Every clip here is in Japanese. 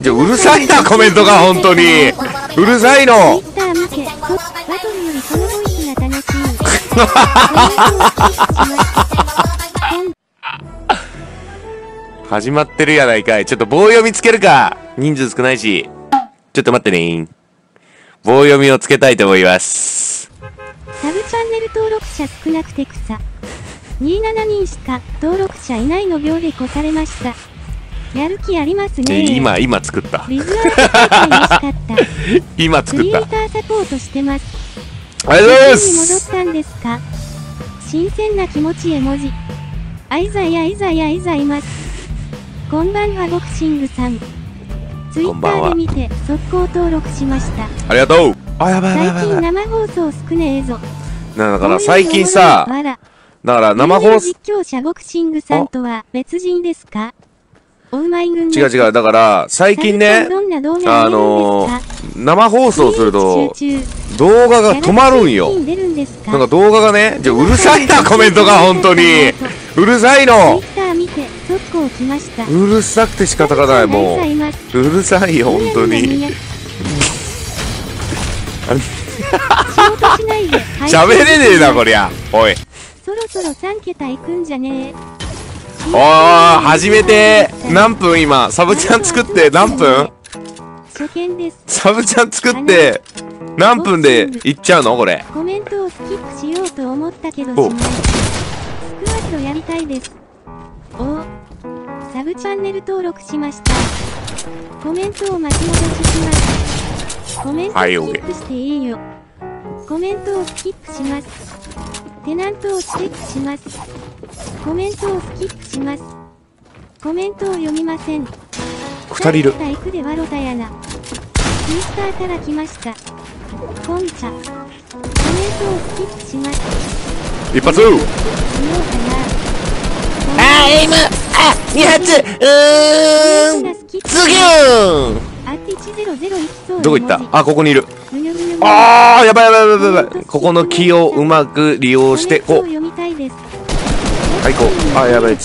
じゃ、うるさいな、コメントが、本当に。うるさいの。始まってるやないかい。ちょっと棒読みつけるか。人数少ないし。ちょっと待ってね。棒読みをつけたいと思います。 サブチャンネル登録者少なくて草。27人しか登録者いないの秒で越されました。やる気ありますね。 今作った。 ビズアート大会欲しかった。 今作った。 クリエイターサポートしてます。 ありがとうございまに戻っす。 たんですか。新鮮な気持ち絵文字。あいざいます。こんばんはボクシングさん。ツイッターで見て速攻登録しました。 ありがとう。あ、やばい。 最近生放送少ねえぞ。 だから最近さ、だから生放送。 実況者ボクシングさんとは別人ですか？おうまい軍違う。だから、最近ね、生放送すると、動画が止まるんよ。なんか動画がね、じゃ、うるさいな、コメントが、本当に。うるさいの。うるさくて仕方がない、もう。うるさいよ、本当に。喋れねえな、こりゃ。おい。 そろそろ3桁いくんじゃねえ。 おー、始めて何分今、サブチャン作って何分？ 初見です。 サブチャン作って何分でいっちゃうのこれ。 コメントをスキップしようと思ったけどしない。スクワットやりたいです。おー、サブチャンネル登録しました。コメントを巻き戻しします。コメントをスキップしていいよ。コメントをスキップします。テナントをチェックします。コメントをスキップします。コメントを読みません。 2人いる。 行くでワロタやな。ツイッターから来ました。コンチャ。コメントをスキップします。 一発。エイム。2発。すげー。どこ行った？あ、ここにいる。あー、やばい。ここの木をうまく利用して、こう。はい、こう。あ、やばい。 エ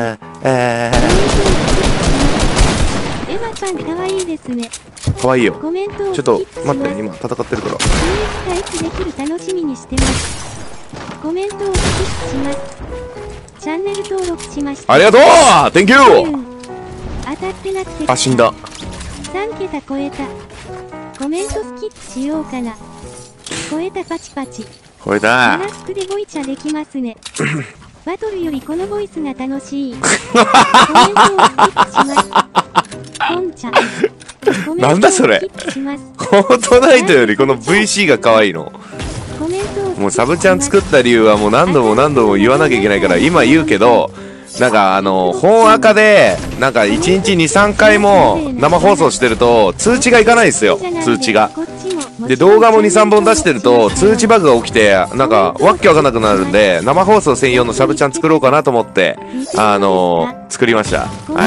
マちゃんかわいいですね。 かわいいよ。ちょっと待って、今戦ってるから。 いつできる楽しみにしてます。コメントをスキップします。チャンネル登録しました。 ありがとう !Thank you! 当たってなくて。 あ、死んだ。 3桁超えた。コメントスキップしようかな。超えたパチパチ。 超えた。 マスクでボイチャできますね。バトルよりこのボイスが楽しい。コメントをスキップします。コンチャ。 なんだそれ。フォートナイトよりこの VC が可愛いの。もうサブちゃん作った理由はもう何度も言わなきゃいけないから今言うけど、なんか本赤で、なんか1日2、3回も生放送してると通知がいかないんですよ、通知が。で、動画も2、3本出してると通知バグが起きて、なんかわっけわかんなくなるんで、生放送専用のサブちゃん作ろうかなと思って、作りました。はい。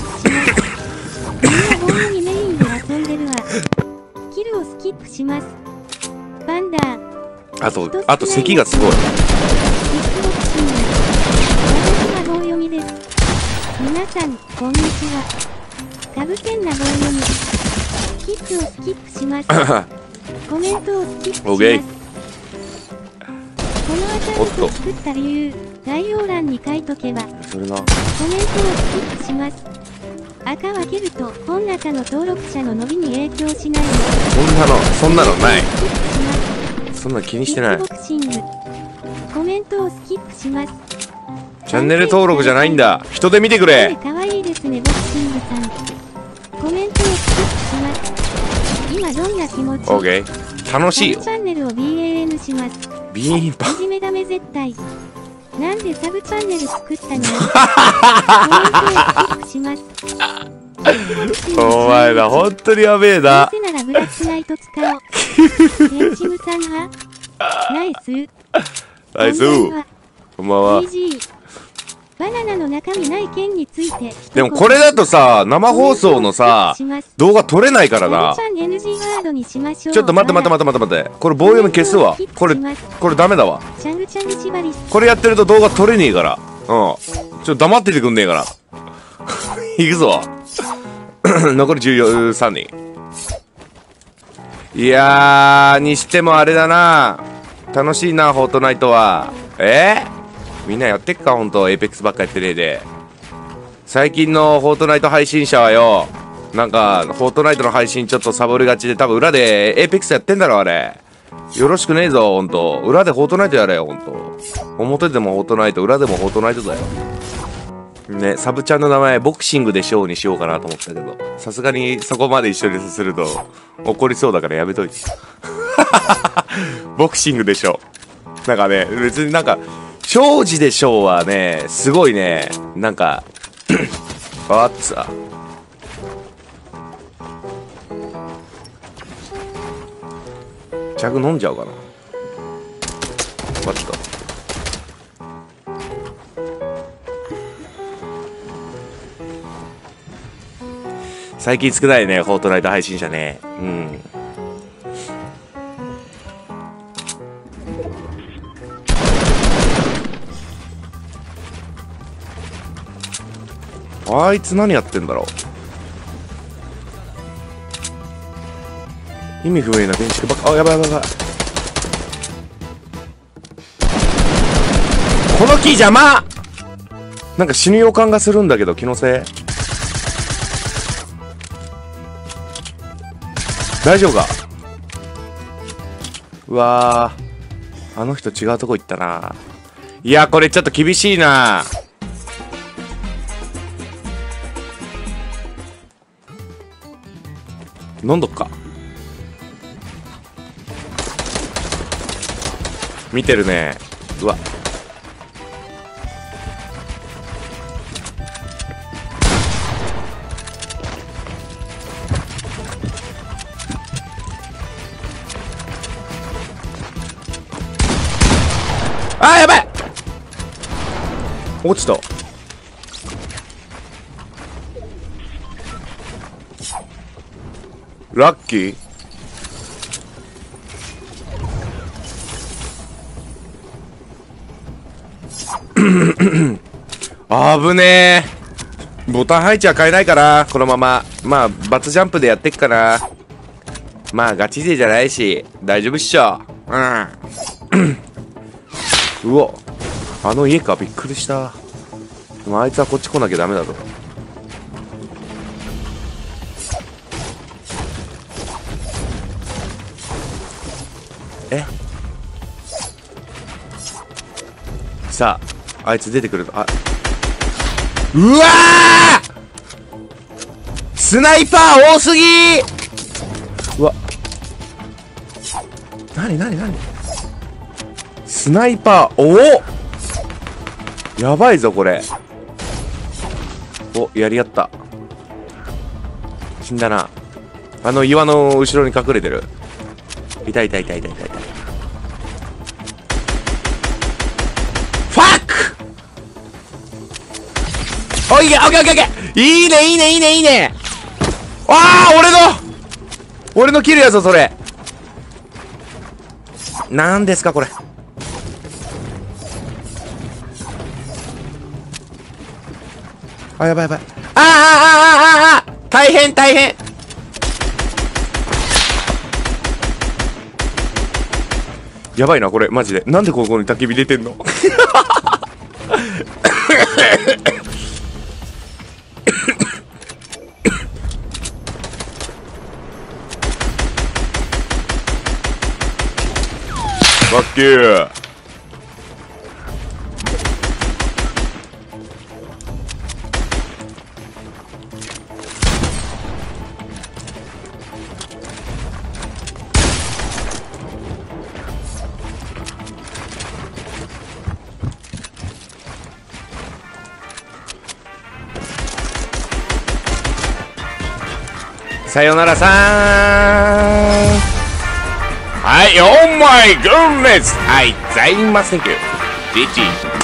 キルをスキップします。バンダー。 あと咳がすごい。 棒読みです。皆さん、こんにちは。かぶせんな棒読み。スキップをスキップします。コメントをスキップします。このアカウント作った理由、概要欄に書いとけば。 それな。 コメントをスキップします。赤分けると本中の登録者の伸びに影響しないの。 そんなのない。そんな気にしてない。 コメントをスキップします。 チャンネル登録じゃないんだ。人で見てくれ。 かわいいですねボクシングさん。コメントをスキップします。今どんな気持ち？ オーケー。楽しいよ。 チャンネルを BAN します。 ビーンパ。 いじめダメ絶対。なんでサブチャンネル作ったの？コメントをスキップします。 お前ら本当にやべえな。 ならブラックナイト使おう。ペンチムさんはナイス。 ナイス。こんばんは。 バナナの中身ない件について。 でもこれだとさ、生放送のさ、動画撮れないからな。ちょっと待って。これ棒読み消すわ。これダメだわ。これやってると動画撮れねえから。ちょっと黙っててくんねえから。行くぞ。 残り13人。いやー、にしてもあれだな。楽しいな、フォートナイトは。みんなやってっか、ほんと。エイペックスばっかやってねえで。最近のフォートナイト配信者はよ、なんか、フォートナイトの配信ちょっとサボりがちで、多分裏でエイペックスやってんだろ、あれ。よろしくねえぞ、ほんと。裏でフォートナイトやれよ、ほんと。表でもフォートナイト、裏でもフォートナイトだよ。ね、サブちゃんの名前、ボクシングでショーにしようかなと思ったけど、さすがにそこまで一緒にすると怒りそうだからやめといて。ボクシングでしょ。なんかね、別になんか、庄司でしょうはね、すごいね、なんか、あっつぁ。着飲んじゃおうかな。待った。最近少ないね、フォートナイト配信者ね。うん。あいつ何やってんだろう。意味不明な電池ばっか。あ、やばいやばいやばい。この木邪魔。なんか死ぬ予感がするんだけど、気のせい。大丈夫か。うわー、あの人違うとこ行ったな。いや、これちょっと厳しいな。飲んどっか。見てるね。うわ、あー、やばい。落ちた。ラッキー。あぶねえ。ボタン配置は変えないかな、このまま。まあバツジャンプでやってっかな。まあガチ勢じゃないし大丈夫っしょ。うん。うわ、あの家か。びっくりした。でもあいつはこっち来なきゃダメだぞ。さあ、あいつ出てくると、あ、うわー、スナイパー多すぎー。うわ、なにスナイパー、おお、やばいぞこれ。お、やり合った。死んだな。あの岩の後ろに隠れてる。いた。ファック。おい、オッケー。いいね。ああ、俺のキルやぞそれ。なんですかこれ。あ、やばい。あ、大変。やばいなこれマジで。なんでここに焚き火出てんの。バッキー。さよならさーん。はい、オーマイグッネス。はい、ざいませんけど。GG。